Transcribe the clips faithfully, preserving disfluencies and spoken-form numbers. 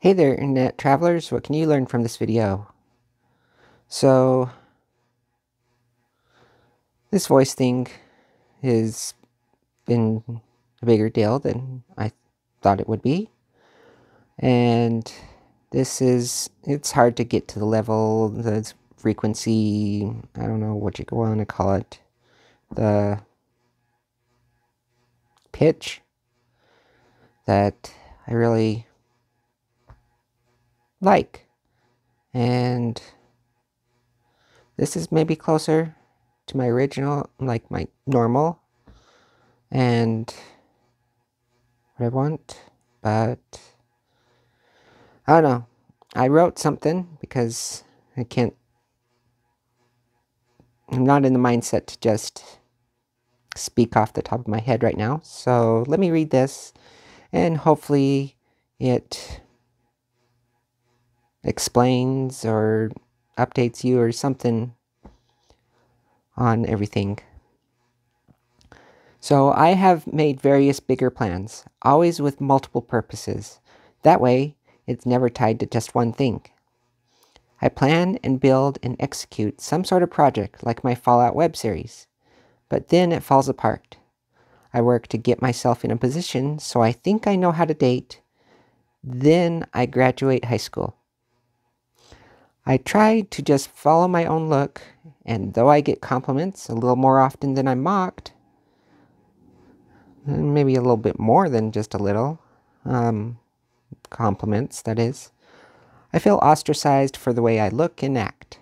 Hey there, Internet Travelers, what can you learn from this video? So, this voice thing has been a bigger deal than I thought it would be. And this is, it's hard to get to the level, the frequency, I don't know what you want to call it, the pitch that I really like. And this is maybe closer to my original, like my normal, and what I want, but I don't know. I wrote something because I can't, I'm not in the mindset to just speak off the top of my head right now. So let me read this, and hopefully it explains or updates you or something on everything. So I have made various bigger plans, always with multiple purposes. That way, it's never tied to just one thing. I plan and build and execute some sort of project like my Fallout web series, but then it falls apart. I work to get myself in a position so I think I know how to date. Then I graduate high school. I try to just follow my own look, and though I get compliments a little more often than I'm mocked, maybe a little bit more than just a little, um, compliments, that is, I feel ostracized for the way I look and act.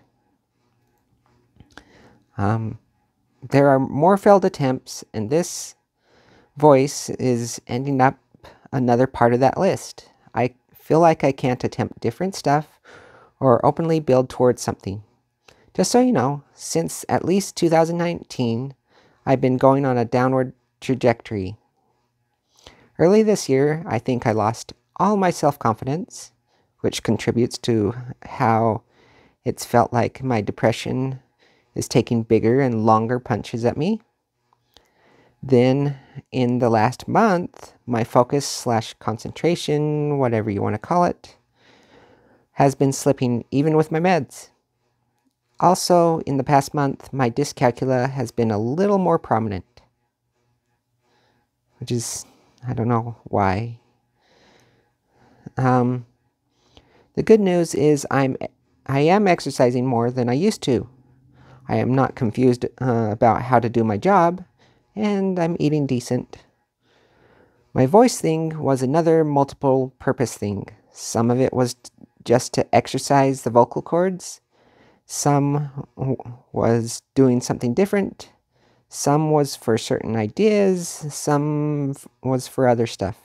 Um, there are more failed attempts, and this voice is ending up another part of that list. I feel like I can't attempt different stuff or openly build towards something. Just so you know, since at least two thousand nineteen, I've been going on a downward trajectory. Early this year, I think I lost all my self-confidence, which contributes to how it's felt like my depression is taking bigger and longer punches at me. Then, in the last month, my focus slash concentration, whatever you want to call it, has been slipping even with my meds. Also, in the past month, my dyscalculia has been a little more prominent, which is, I don't know why. Um, the good news is I'm, I am exercising more than I used to. I am not confused uh, about how to do my job, and I'm eating decent. My voice thing was another multiple purpose thing. Some of it was just to exercise the vocal cords. Some was doing something different. Some was for certain ideas. Some was for other stuff.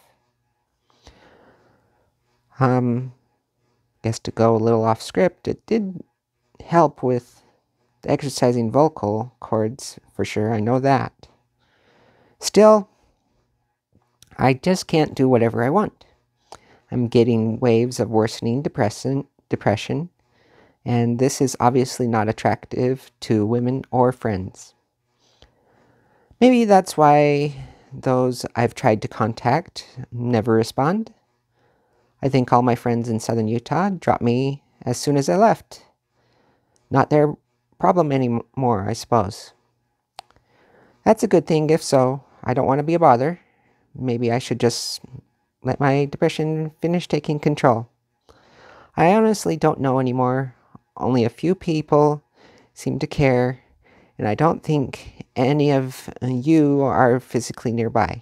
Um, guess to go a little off script, it did help with the exercising vocal cords, for sure, I know that. Still, I just can't do whatever I want. I'm getting waves of worsening depression, depression, and this is obviously not attractive to women or friends. Maybe that's why those I've tried to contact never respond. I think all my friends in southern Utah dropped me as soon as I left. Not their problem anymore, I suppose. That's a good thing if so. I don't want to be a bother. Maybe I should just let my depression finish taking control. I honestly don't know anymore. Only a few people seem to care, and I don't think any of you are physically nearby.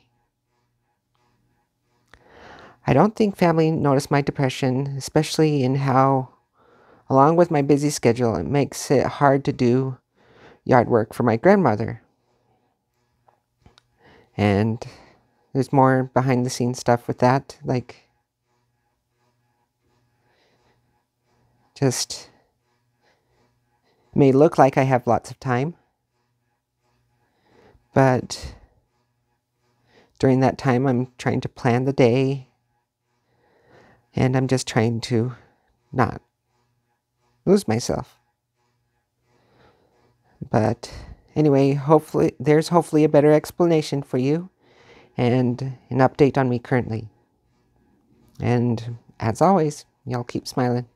I don't think family noticed my depression, especially in how, along with my busy schedule, it makes it hard to do yard work for my grandmother. And there's more behind the scenes stuff with that, like just may look like I have lots of time, but during that time I'm trying to plan the day, and I'm just trying to not lose myself. But anyway, hopefully there's hopefully a better explanation for you and an update on me currently. And as always, y'all keep smiling.